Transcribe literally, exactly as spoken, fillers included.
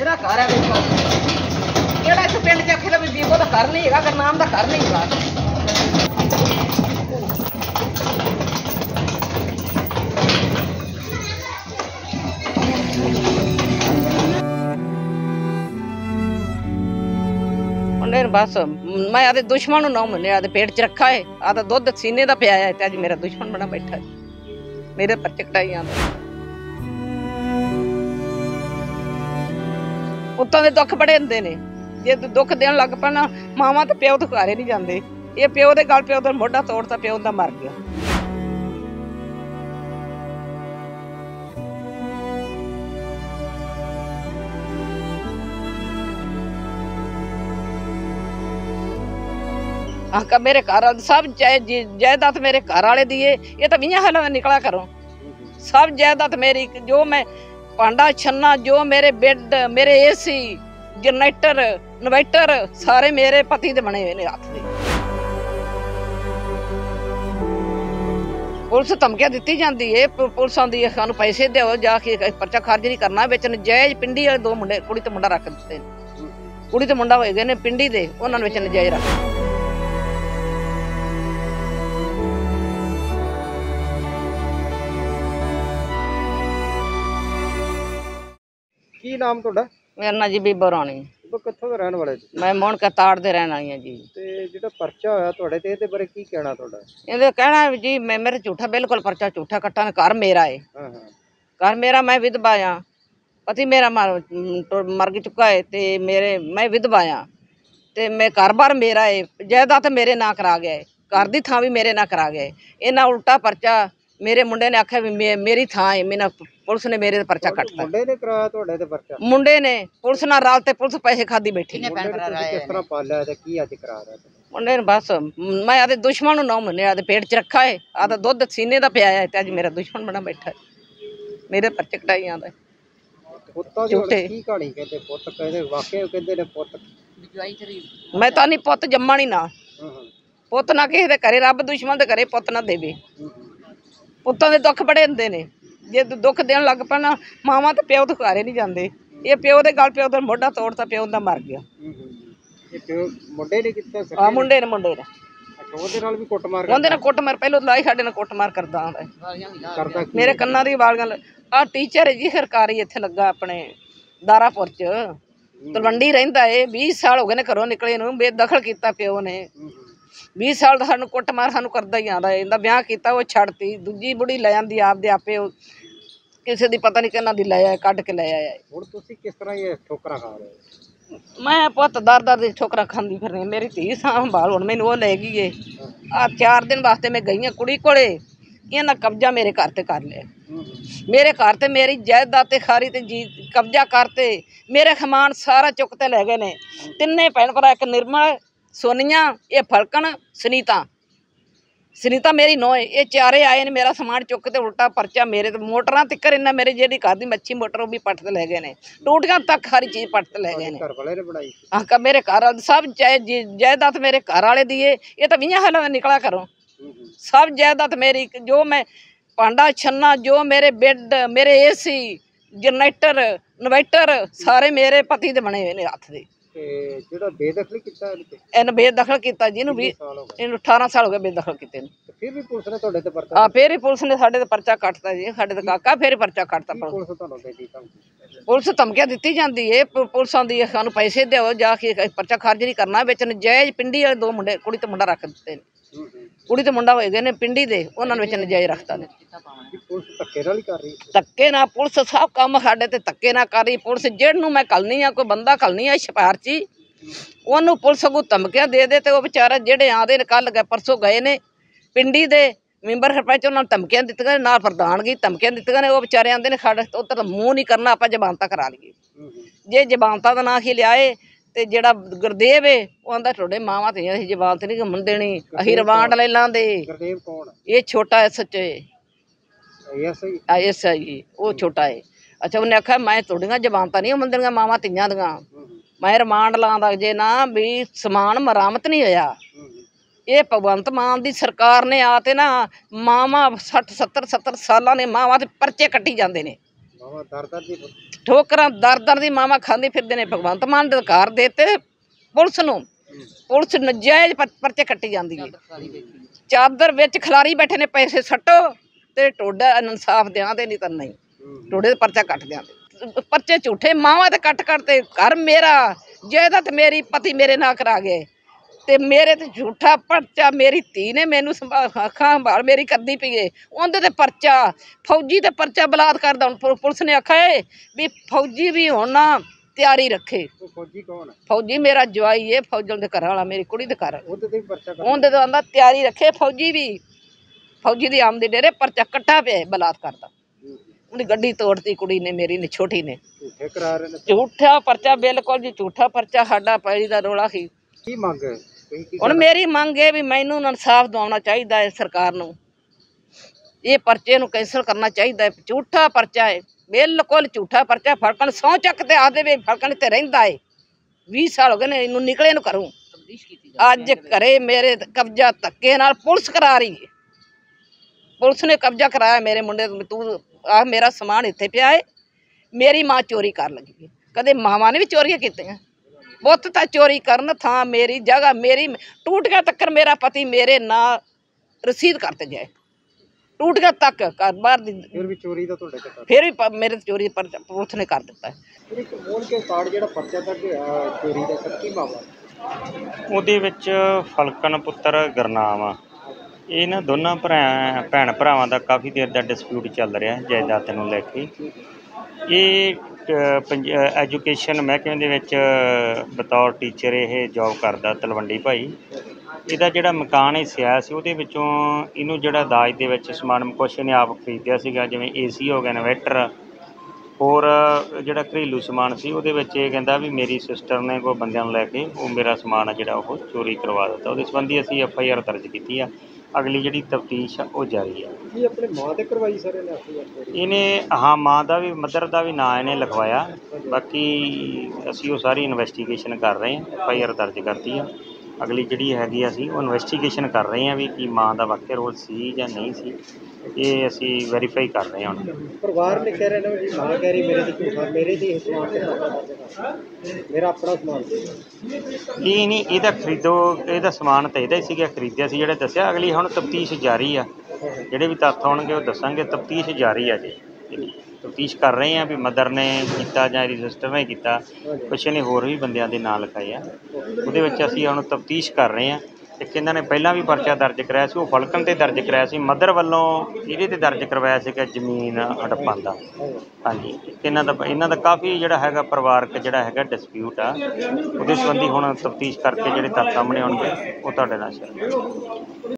मेरा घर है देखो ਜਿਹੜਾ ਇਸ ਪਿੰਡ 'ਚ ਆਖੇ ਦਾ ਵੀ ਬੀਬੋ ਦਾ ਘਰ ਨਹੀਂ ਹੈਗਾ, ਗੁਰਨਾਮ ਦਾ ਘਰ ਨਹੀਂ ਹੈਗਾ। ਉਹਨੇ ਬਸ ਮੈਂ ਆਦੇ ਦੁਸ਼ਮਣ ਨੂੰ ਨੌ ਮੰਨੇ ਆਦੇ ਪੇਟ 'ਚ ਰੱਖਾ ਹੈ, ਆਦਾ ਦੁੱਧ ਸੀਨੇ ਦਾ ਪਿਆ ਹੈ ਤੇ ਅੱਜ ਮੇਰਾ ਦੁਸ਼ਮਣ ਬਣਾ ਬੈਠਾ ਹੈ, ਮੇਰੇ ਪਰ ਚਕਟਾਈ ਆਂਦਾ। ਪੁੱਤਾਂ ਦੇ ਦੁੱਖ ਬੜੇ ਹੁੰਦੇ ਨੇ, ਜੇ ਦੁੱਖ ਦੇਣ ਲੱਗ ਪੈਣਾ ਮਾਵਾਂ ਤੇ ਪਿਓ ਤੋਂ ਘਾਰੇ ਨਹੀਂ ਜਾਂਦੇ। ਇਹ ਪਿਓ ਦੇ ਗਲ ਪਿਓ ਦਾ ਮੋਢਾ ਤੋੜਤਾ, ਪਿਓ ਦਾ ਮਰ ਗਿਆ। ਆਹ ਮੇਰੇ ਘਰ ਸਭ ਜਾਇਦਾਦ ਮੇਰੇ ਘਰ ਵਾਲੇ ਦੀ ਏ, ਇਹ ਤਾਂ ਵੀਹਾਂ ਹਾਲਾਂ ਦਾ ਨਿਕਲਾ ਕਰੋ। ਸਭ ਜਾਇਦਾਦ ਮੇਰੀ, ਜੋ ਮੈਂ ਭਾਂਡਾ ਛੰਨਾ, ਜੋ ਮੇਰੇ ਬੈੱਡ, ਮੇਰੇ ਏਸੀ, ਜਨਰੇਟਰ, ਇਨਵਰਟਰ ਸਾਰੇ ਮੇਰੇ ਪਤੀ ਦੇ ਬਣੇ ਹੋਏ ਨੇ ਹੱਥ ਦੇ। ਪੁਲਿਸ ਧਮਕੀਆਂ ਦਿੱਤੀ ਜਾਂਦੀ ਏ, ਪੁਲਿਸ ਆਂਦੀ ਸਾਨੂੰ ਪੈਸੇ ਦਿਓ, ਜਾ ਕੇ ਪਰਚਾ ਖਾਰਜ ਨਹੀਂ ਕਰਨਾ। ਵਿੱਚ ਨਜਾਇਜ਼ ਪਿੰਡੀ ਵਾਲੇ ਦੋ ਮੁੰਡੇ, ਕੁੜੀ ਤੇ ਮੁੰਡਾ ਰੱਖ ਦਿੱਤੇ ਨੇ। ਕੁੜੀ ਤੇ ਮੁੰਡਾ ਹੋਏ ਗਏ ਨੇ ਪਿੰਡੀ ਦੇ, ਉਹਨਾਂ ਨੂੰ ਵਿੱਚ ਨਜਾਇਜ਼ ਰੱਖ। ਕੀ ਨਾਮ ਤੁਹਾਡਾ? ਮੇਰਾ ਨਾਂ ਜੀ ਬੀਬੋ ਰਾਣੀ। ਕਿੱਥੋਂ ਦੇ ਰਹਿਣ ਵਾਲੇ ਜੀ? ਮੈਂ ਮੋਹਣ ਕਤਾੜ ਦੇ ਰਹਿਣ ਵਾਲੀ ਹਾਂ ਜੀ। ਤੇ ਜਿਹੜਾ ਪਰਚਾ ਹੋਇਆ ਤੁਹਾਡੇ ਤੇ, ਇਹਦੇ ਬਾਰੇ ਕੀ ਕਹਿਣਾ ਤੁਹਾਡਾ? ਇਹਦੇ ਕਹਿਣਾ ਜੀ ਮੈਂ ਮੇਰੇ ਝੂਠਾ, ਬਿਲਕੁਲ ਪਰਚਾ ਝੂਠਾ ਕੱਟਾ। ਘਰ ਮੇਰਾ ਹੈ, ਹਾਂ ਹਾਂ ਘਰ ਮੇਰਾ, ਮੈਂ ਵਿਧਵਾ ਆ, ਪਤੀ ਮੇਰਾ ਮਰ ਮਰ ਚੁੱਕਾ ਹੈ ਤੇ ਮੇਰੇ ਮੈਂ ਵਿਧਵਾ ਆ ਤੇ ਮੈਂ ਘਰ ਬਾਰ ਮੇਰਾ ਹੈ, ਜਾਇਦਾਦ ਮੇਰੇ ਨਾਂ ਕਰਾ ਗਿਆ ਹੈ, ਘਰ ਦੀ ਥਾਂ ਵੀ ਮੇਰੇ ਨਾਂ ਕਰਾ ਗਿਆ ਹੈ। ਇਹਨਾਂ ਉਲਟਾ ਪਰਚਾ ਮੇਰੇ ਮੁੰਡੇ ਨੇ ਆਖਿਆ ਵੀ ਮੇਰੀ ਥਾਂ ਹੈ, ਮੇਰਾ ਪੁਲਿਸ ਨੇ ਮੇਰੇ ਤੇ ਪਰਚਾ ਕੱਟਤਾ। ਮੁੰਡੇ ਨੇ ਕਰਾਇਆ ਤੁਹਾਡੇ ਤੇ ਪਰਚਾ? ਮੁੰਡੇ ਨੇ ਪੁਲਿਸ ਨਾਲ ਰਲ ਤੇ ਪੁਲਿਸ ਪੈਸੇ ਖਾਦੀ ਬੈਠੀ। ਕਿਸ ਤਰ੍ਹਾਂ ਪਾਲਿਆ ਤੇ ਕੀ ਅੱਜ ਕਰਾ ਰਿਹਾ? ਮੁੰਡੇ ਨੇ ਬਸ ਮੈਂ ਆਦੇ ਦੁਸ਼ਮਣ ਨੂੰ ਨੌ ਮੰਨੇ ਆਦੇ ਪੇਟ 'ਚ ਰੱਖਾ ਹੈ, ਆਦਾ ਦੁੱਧ ਸੀਨੇ ਦਾ ਪਿਆ ਹੈ ਤੇ ਅੱਜ ਮੇਰਾ ਦੁਸ਼ਮਣ ਬਣਾ ਬੈਠਾ ਹੈ, ਮੇਰੇ ਪਰ ਚਕਟਾਈ ਆਂਦਾ। ਪੁੱਤਾਂ ਦੀ ਕੀ ਕਹਾਣੀ ਕਹਿੰਦੇ? ਪੁੱਤ ਕਹਿੰਦੇ ਵਾਕਿਆ ਕਹਿੰਦੇ ਨੇ ਪੁੱਤ ਮੈਂ ਤਾਂ ਨਹੀਂ ਪੁੱਤ ਜੰਮਾ ਨਹੀਂ ਨਾ, ਪੁੱਤ ਨਾ ਕਿਸੇ ਦੇ ਘਰੇ, ਰੱਬ ਦੁਸ਼ਮਣ ਦੇ ਘਰੇ ਪੁੱਤ ਨਾ ਦੇਵੇ। ਪੁੱਤਾਂ ਦੇ ਦੁੱਖ ਬੜੇ ਹੁੰਦੇ ਨੇ, ਜੇ ਦੁੱਖ ਦੇਣ ਲੱਗ ਪੈਣਾ ਮਾਵਾਂ ਤੇ ਪਿਓ ਤੋਂ ਘਾਰੇ ਨਹੀਂ ਜਾਂਦੇ। ਇਹ ਪਿਓ ਦੇ ਗਲ ਪਿਓ ਦਾ ਮੋਢਾ ਤੋੜਤਾ, ਪਿਓ ਦਾ ਮਰ ਗਿਆ। ਇਹ ਪਿਓ ਮੁੰਡੇ ਨੇ ਕੀਤਾ? ਆ ਮੁੰਡੇ ਨੇ, ਮੁੰਡੇ ਨੇ। ਉਹਦੇ ਨਾਲ ਵੀ ਕੁੱਟਮਾਰ? ਉਹਦੇ ਨਾਲ ਕੁੱਟਮਾਰ ਪਹਿਲੋਂ ਲਾਈ, ਸਾਡੇ ਨਾਲ ਕੁੱਟਮਾਰ ਕਰਦਾ ਆਉਂਦਾ। ਕਰਦਾ ਮੇਰੇ ਕੰਨਾਂ ਦੀ ਵਾਲੀਆਂ। ਆਹ ਟੀਚਰ ਹੈ ਜੀ ਸਰਕਾਰੀ, ਇੱਥੇ ਲੱਗਾ ਆਪਣੇ ਦਾਰਾਪੁਰ 'ਚ, ਤਲਵੰਡੀ ਰਹਿੰਦਾ ਏ। ਵੀਹ ਸਾਲ ਹੋ ਗਏ ਨੇ ਘਰੋਂ ਨਿਕਲੇ ਨੂੰ, ਬੇਦਖਲ ਕੀਤਾ ਪਿਓ ਨੇ। ਵੀਹ ਸਾਲ ਦਾ ਸਾਨੂੰ ਕੁੱਟਮਾਰ ਸਾਨੂੰ ਕਰਦਾ ਹੀ ਆਉਂਦਾ। ਇਹਦਾ ਵਿਆਹ ਕੀਤਾ, ਉਹ ਛੱਡਤੀ, ਦੂਜੀ ਬੁੜੀ ਲੈ ਆਂਦੀ ਆਪਦੇ ਆਪੇ, ਉਹ ਕਿਸੇ ਦੀ ਪਤਾ ਨਹੀਂ ਕਿਹਨਾਂ ਦੀ ਲੈ ਆਏ, ਕੱਢ ਕੇ ਲੈ ਆਇਆ। ਹੁਣ ਤੁਸੀਂ ਕਿਸ ਤਰ੍ਹਾਂ ਇਹ ਠੋਕਰਾਂ ਖਾ ਰਹੇ ਹੋ? ਮੈਂ ਪੁੱਤ ਦਰ ਦਰ ਦੀ ਠੋਕਰਾਂ ਖਾਂਦੀ ਫਿਰਨੀ। ਮੇਰੀ ਧੀ ਸੰਭਾਲ, ਹੁਣ ਮੈਨੂੰ ਉਹ ਲੈ ਗਈ ਏ। ਆਹ ਚਾਰ ਦਿਨ ਵਾਸਤੇ ਮੈਂ ਗਈ ਹਾਂ ਕੁੜੀ ਕੋਲੇ, ਇਹਨਾਂ ਕਬਜ਼ਾ ਮੇਰੇ ਘਰ ਤੇ ਕਰ ਲਿਆ। ਮੇਰੇ ਘਰ ਤੇ ਮੇਰੀ ਜਾਇਦਾਦ ਤੇ ਖਾਰੀ ਤੇ ਜੀ ਕਬਜ਼ਾ ਕਰਤੇ, ਮੇਰੇ ਸਮਾਨ ਸਾਰਾ ਚੁੱਕ ਤੇ ਲੈ ਗਏ ਨੇ। ਤਿੰਨੇ ਭੈਣ ਭਰਾ, ਇੱਕ ਨਿਰਮਲ, ਸੋਨੀਆ, ਇਹ ਫਲਕਣ, ਸੁਨੀਤਾ। ਸੁਨੀਤਾ ਮੇਰੀ ਨੋਹ, ਇਹ ਚਾਰੇ ਆਏ ਨੇ ਮੇਰਾ ਸਮਾਨ ਚੁੱਕ ਤੇ ਉਲਟਾ ਪਰਚਾ ਮੇਰੇ ਤੇ। ਮੋਟਰਾਂ ਤਿੱਕਰ ਇਹਨਾਂ ਮੇਰੇ ਜਿਹੜੀ ਘਰ ਦੀ ਮੱਛੀ ਮੋਟਰ ਉਹ ਵੀ ਪੱਟ ਤੇ ਲੈ ਗਏ ਨੇ, ਟੂਟੀਆਂ ਤੱਕ ਸਾਰੀ ਚੀਜ਼ ਪੱਟ ਤੇ ਲੈ ਗਏ ਨੇ। ਘਰ ਵਾਲੇ ਨੇ ਬਣਾਈ? ਆਹ ਮੇਰੇ ਘਰ ਸਭ ਜਾਇਦਾਦ ਮੇਰੇ ਘਰ ਵਾਲੇ ਦੀ ਏ, ਇਹ ਤਾਂ ਵੀਹਾਂ ਹਾਲਾਂ ਦਾ ਨਿਕਲਾ ਕਰੋ। ਸਭ ਜਾਇਦਾਦ ਮੇਰੀ, ਜੋ ਮੈਂ ਭਾਂਡਾ ਛੰਨਾ, ਜੋ ਮੇਰੇ ਬੈੱਡ, ਮੇਰੇ ਏਸੀ, ਜਨਰੇਟਰ, ਇਨਵਰਟਰ ਸਾਰੇ ਮੇਰੇ ਪਤੀ ਦੇ ਬਣੇ ਹੋਏ ਨੇ ਹੱਥ ਦੇ। ਤੇ ਜਿਹੜਾ ਬੇਦਖਲ ਕੀਤਾ ਇਹਨੇ ਬੇਦਖਲ ਕੀਤਾ ਜੀ, ਇਹਨੂੰ ਵੀ ਇਹਨੂੰ ਅਠਾਰਾਂ ਸਾਲ ਹੋ ਗਏ ਬੇਦਖਲ ਕੀਤੇ ਨੂੰ। ਫਿਰ ਵੀ ਪੁਲਿਸ ਨੇ ਤੁਹਾਡੇ ਤੇ ਪਰਚਾ? ਆ ਫੇਰ ਹੀ ਪੁਲਿਸ ਨੇ ਸਾਡੇ ਤੇ ਪਰਚਾ ਕੱਟਤਾ ਜੀ, ਸਾਡੇ ਤੇ ਕਾਕਾ ਫੇਰ ਪਰਚਾ ਕੱਟਤਾ। ਪੁਲਿਸ ਤੁਹਾਨੂੰ ਦੇਦੀ ਧਮਕੀ? ਪੁਲਿਸ ਧਮਕੀਆਂ ਦਿੱਤੀ ਜਾਂਦੀ ਏ, ਪੁਲਿਸ ਆਂਦੀ ਸਾਨੂੰ ਪੈਸੇ ਦਿਓ, ਜਾ ਕੇ ਪਰਚਾ ਖਾਰਜ ਨਹੀਂ ਕਰਨਾ। ਵਿੱਚ ਨਜਾਇਜ਼ ਪਿੰਡੀ ਵਾਲੇ ਦੋ ਮੁੰਡੇ, ਕੁੜੀ ਤੇ ਮੁੰਡਾ ਰੱਖ ਦਿੱਤੇ ਨੇ। ਕੁੜੀ ਤੇ ਮੁੰਡਾ ਹੋਏ ਗਏ ਨੇ ਪਿੰਡੀ ਦੇ, ਉਹਨਾਂ ਨੂੰ ਵਿੱਚ ਨਜਾਇਜ਼ ਰੱਖਤਾ ਨੇ। ਪੁਲਿਸ ਧੱਕੇ ਨਾਲ ਹੀ ਕਰ ਰਹੀ? ਧੱਕੇ ਨਾਲ ਪੁਲਿਸ ਸਭ ਕੰਮ ਸਾਡੇ ਤੇ ਧੱਕੇ ਨਾਲ ਕਰ ਰਹੀ। ਪੁਲਿਸ ਜਿਹਨੂੰ ਮੈਂ ਘੱਲਣੀ ਆ, ਕੋਈ ਬੰਦਾ ਘੱਲਣੀ ਆ ਛਪਾਰ 'ਚ ਹੀ, ਉਹਨੂੰ ਪੁਲਿਸ ਅੱਗੋਂ ਧਮਕੀਆਂ ਦੇ ਦੇ ਤੇ ਉਹ ਵਿਚਾਰਾ ਜਿਹੜੇ ਆਉਂਦੇ ਨੇ, ਕੱਲ੍ਹ ਗਏ ਪਰਸੋਂ ਗਏ ਨੇ ਪਿੰਡੀ ਦੇ ਮੈਂਬਰ ਸਰਪੰਚ, ਉਹਨਾਂ ਨੂੰ ਧਮਕੀਆਂ ਦਿੱਤੀਆਂ ਨੇ, ਨਾਲ ਪ੍ਰਧਾਨਗੀ ਧਮਕੀਆਂ ਦਿੱਤੀਆਂ ਨੇ। ਉਹ ਵਿਚਾਰੇ ਆਉਂਦੇ ਨੇ ਸਾਡੇ ਉੱਧਰ ਮੂੰਹ ਨਹੀਂ ਕਰਨਾ, ਆਪਾਂ ਜ਼ਮਾਨਤਾਂ ਕਰਾ ਲਈਏ। ਜੇ ਜ਼ਮਾਨਤਾਂ ਦਾ ਨਾਂ ਹੀ ਲਿਆਏ ਤੇ ਜਿਹੜਾ ਗੁਰਦੇਵ ਏ ਉਹ ਆਂਦਾ ਤੁਹਾਡੇ ਮਾਵਾਂ ਧੀਆਂ ਅਸੀਂ ਜ਼ਮਾਨਤ ਨਹੀਂ ਘੁੰਮਣ ਦੇਣੀ, ਅਸੀਂ ਰਿਮਾਂਡ ਲੈ ਲਾਂਦੇ। ਗੁਰਦੇਵ ਕੌਣ? ਇਹ ਛੋਟਾ ਐਸ ਐਚ ਐਸ ਆਈ, ਉਹ ਛੋਟਾ ਏ। ਅੱਛਾ, ਉਹਨੇ ਆਖਿਆ ਮੈਂ ਤੁਹਾਡੀਆਂ ਜ਼ਮਾਨਤਾਂ ਨਹੀਂ ਘੁੰਮਣ ਦੇਣੀਆਂ ਮਾਵਾਂ ਧੀਆਂ ਦੀਆਂ, ਮੈਂ ਰਿਮਾਂਡ ਲਾਂਦਾ ਜੇ ਨਾ ਵੀ ਸਮਾਨ ਮਰਾਮਤ ਨਹੀਂ ਹੋਇਆ। ਇਹ ਭਗਵੰਤ ਮਾਨ ਦੀ ਸਰਕਾਰ ਨੇ ਆ ਤੇ ਨਾ ਮਾਵਾਂ ਸੱਠ ਸੱਤਰ ਸੱਤਰ ਸਾਲਾਂ ਨੇ ਮਾਵਾਂ ਤੇ ਪਰਚੇ ਕੱਟੀ ਜਾਂਦੇ ਨੇ। ਮਾਵਾਂ ਦਰ ਦਰ ਦੀ ਠੋਕਰਾਂ ਦਰ ਦਰ ਦੀ ਮਾਵਾਂ ਖਾਂਦੀ ਫਿਰਦੇ ਨੇ। ਭਗਵੰਤ ਮਾਨ ਦੇ ਅਧਿਕਾਰ ਦੇਤੇ ਪੁਲਿਸ ਨੂੰ, ਪੁਲਿਸ ਨਜਾਇਜ਼ ਪਰ- ਪਰਚੇ ਕੱਟੀ ਜਾਂਦੀ ਹੈ। ਚਾਦਰ ਵਿੱਚ ਖਿਲਾਰੀ ਬੈਠੇ ਨੇ, ਪੈਸੇ ਸੱਟੋ ਤੇ ਟੋਡਾ ਇਨਸਾਫ ਦਿਆਂ ਦੇ, ਨਹੀਂ ਤਾਂ ਨਹੀਂ ਟੋਡੇ ਦਾ ਪਰਚਾ ਕੱਟ ਦਿਆਂ ਦੇ। ਪਰਚੇ ਝੂਠੇ ਮਾਵਾਂ ਤੇ ਕੱਟ ਕੱਟ ਤੇ ਘਰ ਮੇਰਾ ਜਾਇਦਾਦ ਮੇਰੀ ਪਤੀ ਮੇਰੇ ਨਾਂ ਕਰਾ ਗਏ ਤੇ ਮੇਰੇ ਤੇ ਝੂਠਾ ਪਰਚਾ ਮੇਰੀ ਧੀ ਨੇ ਮੈਨੂੰ ਸੰਭਾਲ ਅੱਖਾਂ ਸੰਭਾਲ ਮੇਰੀ ਕਰਦੀ ਪਈ ਏ। ਉਹਦੇ ਤੇ ਪਰਚਾ ਫੌਜੀ ਤੇ ਪਰਚਾ ਬਲਾਤਕਾਰ ਦਾ। ਹੁਣ ਪੁ- ਪੁਲਿਸ ਨੇ ਆਖਿਆ ਏ ਵੀ ਫੌਜੀ ਵੀ ਹੁਣ ਨਾ ਤਿਆਰੀ ਰੱਖੇ। ਉਹ ਫੌਜੀ ਕੌਣ ਹੈ? ਫੌਜੀ ਮੇਰਾ ਜਵਾਈ ਏ, ਫੌਜਣ ਦੇ ਘਰ ਵਾਲਾ, ਮੇਰੀ ਕੁੜੀ ਦੇ ਘਰ। ਉਹਦੇ ਤੇ ਵੀ ਪਰਚਾ ਕਰ ਉਹਦੇ ਤੋਂ ਆਂਦਾ ਤਿਆਰੀ ਰੱਖੇ ਫੌਜੀ ਵੀ। ਫੌਜੀ ਦੀ ਆਮਦੀ ਡੇਰੇ ਪਰਚਾ ਕੱਟਾ ਪਿਆ ਬਲਾਤਕਾਰ ਦਾ। ਉਹਦੀ ਗੱਡੀ ਤੋੜਤੀ ਕੁੜੀ ਨੇ, ਮੇਰੀ ਨੇ, ਛੋਟੀ ਨੇ। ਝੂਠੇ ਕਰਾ ਰਹੇ ਨੇ। ਝੂਠਾ ਪਰਚਾ, ਬਿਲਕੁਲ ਜੀ ਝੂਠਾ ਪਰਚਾ। ਸਾਡਾ ਪੈਲੀ ਦਾ ਰੋਲਾ ਸੀ। ਕੀ ਮੰਗ ਹੈ? ਤੁਸੀਂ ਕੀ ਹੁਣ ਮੇਰੀ ਮੰਗ ਇਹ ਵੀ ਮੈਨੂੰ ਇਨਸਾਫ ਦਿਵਾਉਣਾ ਚਾਹੀਦਾ ਹੈ ਸਰਕਾਰ ਨੂੰ। ਇਹ ਪਰਚੇ ਨੂੰ ਕੈਂਸਲ ਕਰਨਾ ਚਾਹੀਦਾ ਹੈ। ਝੂਠਾ ਪਰਚਾ ਹੈ, ਬਿਲਕੁਲ ਝੂਠਾ ਪਰਚਾ। ਫੜਕਣ ਸਹੁੰ ਚੱਕ ਤੇ ਆਖਦੇ ਵੀ ਫੜਕਣ ਤੇ ਰਹਿੰਦਾ ਹੈ। ਵੀਹ ਸਾਲ ਹੋ ਗਏ ਨੇ ਇਹਨੂੰ ਨਿਕਲੇ ਨੂੰ ਕਰੂੰ। ਅੱਜ ਘਰੇ ਮੇਰੇ ਕਬਜ਼ਾ ਧੱਕੇ ਨਾਲ ਪੁਲਿਸ ਕਰਾ ਰਹੀ ਹੈ। ਪੁਲਿਸ ਨੇ ਕਬਜ਼ਾ ਕਰਾਇਆ ਮੇਰੇ ਮੁੰਡੇ ਤੋਂ। ਤੂੰ ਆਹ ਮੇਰਾ ਸਮਾਨ ਇੱਥੇ ਪਿਆ ਹੈ, ਮੇਰੀ ਮਾਂ ਚੋਰੀ ਕਰਨ ਲੱਗੀ ਹੈ। ਕਦੇ ਮਾਵਾਂ ਨੇ ਵੀ ਚੋਰੀਆਂ ਕੀਤੀਆਂ? ਪੁੱਤ ਤਾਂ ਚੋਰੀ ਕਰਨ ਥਾਂ ਮੇਰੀ ਜਗ੍ਹਾ ਮੇਰੀ ਟੂਟ ਗਿਆ ਤੱਕ ਮੇਰਾ ਪਤੀ ਮੇਰੇ ਨਾਂ ਰਸੀਦ ਕਰਤੇ ਜਾਏ। ਟੂਟ ਗਿਆ ਤੱਕ ਘਰ ਬਾਹਰ ਦੀ ਫਿਰ ਵੀ ਚੋਰੀ ਦਾ ਤੁਹਾਡੇ ਤੇ ਫਿਰ ਵੀ ਪ- ਮੇਰੇ ਤੇ ਚੋਰੀ ਪਰ ਪੁਲਿਸ ਨੇ ਕਰ ਦਿੱਤਾ ਹੈ। ਫਿਰ ਇੱਕ ਮੋਲ ਕੇ ਕਾਰਡ ਜਿਹੜਾ ਪਰਚਾ ਦਰਜ ਹੋਇਆ ਚੋਰੀ ਦਾ, ਸਰ ਕੀ ਮਾਮਲਾ? ਉਹਦੇ ਵਿੱਚ ਫਲਕਣ ਪੁੱਤਰ ਗੁਰਨਾਮ ਆ। ਇਹ ਨਾ ਦੋਨਾਂ ਭਰਾ ਭੈਣ ਭਰਾਵਾਂ ਦਾ ਕਾਫੀ ਦੇਰ ਦਾ ਡਿਸਪਿਊਟ ਚੱਲ ਰਿਹਾ ਜਾਇਦਾਦ ਨੂੰ ਲੈ ਕੇ। ਇਹ ਐਜੂਕੇਸ਼ਨ ਮਹਿਕਮੇ ਦੇ ਵਿੱਚ ਬਤੌਰ ਟੀਚਰ ਇਹ ਜੋਬ ਕਰਦਾ ਤਲਵੰਡੀ ਭਾਈ। ਇਹਦਾ ਜਿਹੜਾ ਮਕਾਨ ਹਿੱਸਿਆ ਸੀ ਉਹਦੇ ਵਿੱਚੋਂ ਇਹਨੂੰ ਜਿਹੜਾ ਦਾਜ ਦੇ ਵਿੱਚ ਸਮਾਨ ਕੁਛ ਇਹਨੇ ਆਪ ਖਰੀਦਿਆ ਸੀਗਾ, ਜਿਵੇਂ ਏ ਸੀ ਹੋ ਗਿਆ, ਇਨਵੈਟਰ, ਹੋਰ ਜਿਹੜਾ ਘਰੇਲੂ ਸਮਾਨ ਸੀ। ਉਹਦੇ ਵਿੱਚ ਇਹ ਕਹਿੰਦਾ ਵੀ ਮੇਰੀ ਸਿਸਟਰ ਨੇ ਕੋਈ ਬੰਦਿਆਂ ਨੂੰ ਲੈ ਕੇ ਉਹ ਮੇਰਾ ਸਮਾਨ ਆ ਜਿਹੜਾ ਉਹ ਚੋਰੀ ਕਰਵਾ ਦਿੱਤਾ। ਉਹਦੇ ਸੰਬੰਧੀ ਅਸੀਂ ਐਫ ਆਈ ਆਰ ਦਰਜ ਕੀਤੀ ਆ। ਅਗਲੀ ਜਿਹੜੀ ਤਫਤੀਸ਼ ਆ ਉਹ ਜਾਰੀ ਆ। ਇਹ ਆਪਣੇ ਮਾਂ ਤੇ ਕਰਵਾਈ ਸਰ ਇਹਨੇ ਆਪਣੀ ਚੋਰੀ? ਇਹਨੇ ਹਾਂ ਮਾਂ ਦਾ ਵੀ ਮਦਰ ਦਾ ਵੀ ਨਾਂ ਇਹਨੇ ਲਿਖਵਾਇਆ। ਬਾਕੀ ਅਸੀਂ ਉਹ ਸਾਰੀ ਇਨਵੈਸਟੀਗੇਸ਼ਨ ਕਰ ਰਹੇ ਹਾਂ, ਐਫ ਆਈ ਆਰ ਦਰਜ ਕਰਤੀ ਆ। ਅਗਲੀ ਜਿਹੜੀ ਹੈਗੀ ਅਸੀਂ ਉਹ ਇਨਵੈਸਟੀਗੇਸ਼ਨ ਕਰ ਰਹੇ ਹਾਂ ਵੀ ਕੀ ਮਾਂ ਦਾ ਵਾਕਿਆ ਰੋਲ ਸੀ ਜਾਂ ਨਹੀਂ ਸੀ। ਇਹ ਅਸੀਂ ਵੈਰੀਫਾਈ ਕਰ ਰਹੇ ਹਾਂ ਹੁਣ। ਪਰਿਵਾਰ ਨੇ ਕਹਿ ਰਹੇ ਨੇ ਵੀ ਮਾਂ ਕਹਿ ਰਹੀ ਮੇਰੇ ਤੇ ਝੂਠਾ, ਮੇਰੇ ਤੇ ਸਮਾਨ ਤੇ ਪਰਚਾ ਦਰਜ ਕਰ। ਮੇਰਾ ਆਪਣਾ ਸਮਾਨ ਸੀ। ਇਹ ਨਹੀਂ, ਇਹਦਾ ਖਰੀਦੋ, ਇਹਦਾ ਸਮਾਨ ਤਾਂ ਇਹਦਾ ਹੀ ਸੀਗਾ, ਖਰੀਦਿਆ ਸੀ ਜਿਹੜੇ ਦੱਸਿਆ। ਅਗਲੀ ਹੁਣ ਤਫਤੀਸ਼ ਜਾਰੀ ਆ। ਜਿਹੜੇ ਵੀ ਤੱਥ ਆਉਣਗੇ ਉਹ ਦੱਸਾਂਗੇ। ਤਫਤੀਸ਼ ਜਾਰੀ ਆ ਜੀ। ਤਫਤੀਸ਼ ਕਰ ਰਹੇ ਹਾਂ ਵੀ ਮਦਰ ਨੇ ਕੀਤਾ ਜਾਂ ਇਹਦੀ ਸਿਸਟਰ ਨੇ ਕੀਤਾ। ਕੁਛ ਨੇ ਹੋਰ ਵੀ ਬੰਦਿਆਂ ਦੇ ਨਾਂ ਲਿਖਾਏ ਆ। ਉਹਦੇ ਵਿੱਚ ਅਸੀਂ ਹੁਣ ਤਫਤੀਸ਼ ਕਰ ਰਹੇ ਹਾਂ। ਇੱਕ ਇਹਨਾਂ ਨੇ ਪਹਿਲਾਂ ਵੀ ਪਰਚਾ ਦਰਜ ਕਰਾਇਆ ਸੀ, ਉਹ ਫਲਕਣ 'ਤੇ ਦਰਜ ਕਰਾਇਆ ਸੀ। ਮਦਰ ਵੱਲੋਂ ਇਹਦੇ 'ਤੇ ਦਰਜ ਕਰਵਾਇਆ ਸੀਗਾ ਜ਼ਮੀਨ ਹੜੱਪਣ ਦਾ। ਹਾਂਜੀ, ਇਹਨਾਂ ਦਾ ਇਹਨਾਂ ਦਾ ਕਾਫੀ ਜਿਹੜਾ ਹੈਗਾ ਪਰਿਵਾਰਕ ਜਿਹੜਾ ਹੈਗਾ ਡਿਸਪਿਊਟ ਆ। ਉਹਦੇ ਸੰਬੰਧੀ ਹੁਣ ਤਫਤੀਸ਼ ਕਰਕੇ ਜਿਹੜੇ ਤੱਥ ਸਾਹਮਣੇ ਆਉਣਗੇ ਉਹ ਤੁਹਾਡੇ ਨਾਲ ਸ਼ੇਅਰ ਕਰਾਂਗੇ।